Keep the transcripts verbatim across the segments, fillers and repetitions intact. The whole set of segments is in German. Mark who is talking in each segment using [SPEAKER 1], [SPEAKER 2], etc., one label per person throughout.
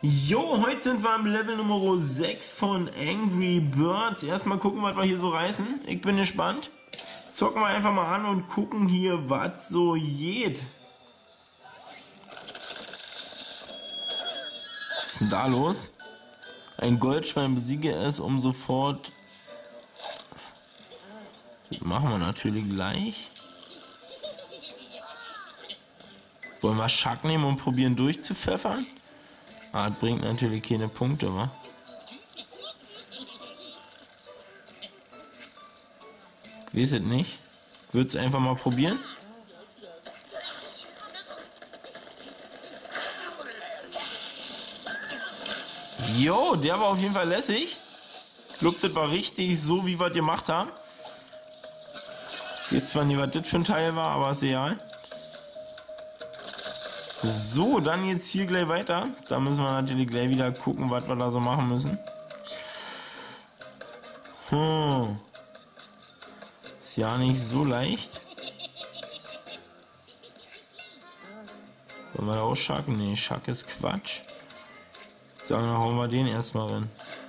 [SPEAKER 1] Jo, heute sind wir am Level Nummer sechs von Angry Birds. Erstmal gucken, was wir hier so reißen. Ich bin gespannt. Zocken wir einfach mal an und gucken hier, was so geht. Was ist denn da los? Ein Goldschwein, besiege es, um sofort... Das machen wir natürlich gleich. Wollen wir Schack nehmen und probieren durchzupfeffern? Ah, das bringt natürlich keine Punkte, wa? Ich weiß es nicht. Würd's einfach mal probieren? Jo, der war auf jeden Fall lässig. Ich glaube, das war richtig so, wie wir es gemacht haben. Ich weiß zwar nicht, was das für ein Teil war, aber ist egal. So, dann jetzt hier gleich weiter. Da müssen wir natürlich gleich wieder gucken, was wir da so machen müssen. Hm. Ist ja nicht so leicht. Wollen wir auch Schack? Nee, Schack ist Quatsch. Sagen, dann hauen wir den erstmal rein.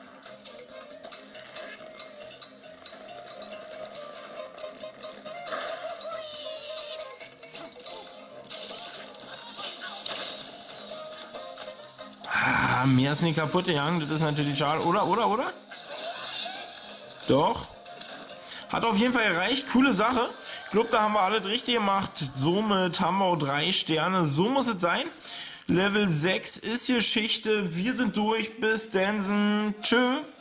[SPEAKER 1] Ah, mehr ist nicht kaputt gegangen, das ist natürlich schade. Oder, oder, oder? Doch. Hat auf jeden Fall gereicht, coole Sache. Ich glaube, da haben wir alles richtig gemacht. Somit haben wir auch drei Sterne. So muss es sein. Level sechs ist Geschichte. Wir sind durch. Bis dann. Tschö.